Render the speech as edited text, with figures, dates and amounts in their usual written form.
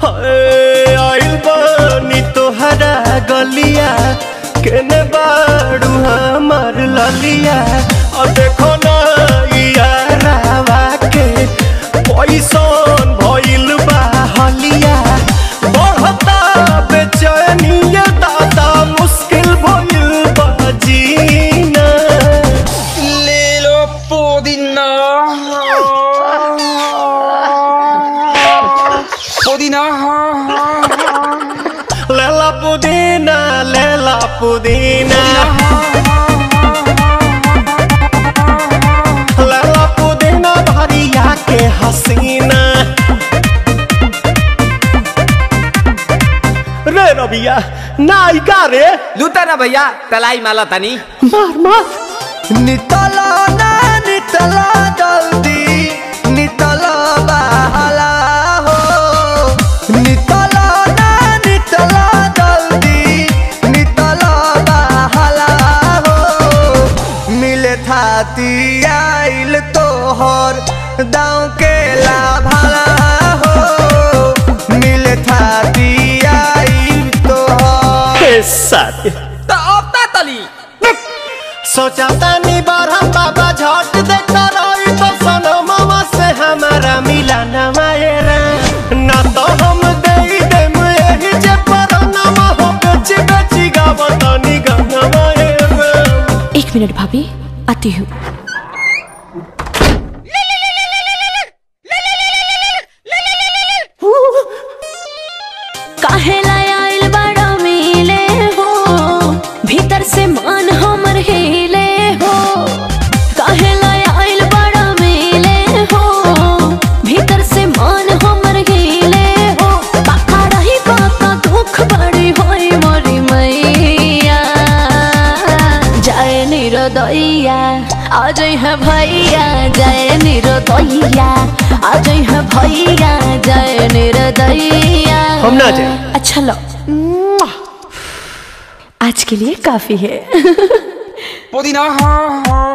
आइल बानी तोहरा गलिया केने बाड़ू हमार ललिया और देखो ना यारावा के पैसन भइल बा हलिया बढ़ता बेचैनिया दादा मुश्किल भइल बा जीना ले लो पुदीना पुदीना लेला पुदीना लेला पुदीना लेला पुदीना भरिया के हसीना रे रबिया नायिका रे लूटा ना भैया तलाई माला तनी मार मार नितला ना नितला जल्दी नितला बहला हो नितला ना नितला जल्दी नितला बहला हो मिले थाती आइल तोहर दाँव के लाभला हो मिले थाती आइल तोहर साथी तो अब तली सोचा तानी बरहम बाबा झट देखता रही तो सनो मामा से हमारा मिला न मायरा ना तो हम दे देम यही जे पर नामा हो बेची बेची गावतानी गाना मायरा। 1 मिनट भाभी आती हूँ। काहे लायल बड़ा मिले हो भीतर से मन हमर हिले हो काहे लायल बड़ा मिले हो भीतर से मन हमर हिले हो बाका रही बाका दुख बड़ी होई मोरी मैया जाए निरोदैया आज है भैया जाए निरोदैया आज है भैया जाए निरोदैया हम ना जाए। अच्छा लो आज के लिए काफी है पुदीना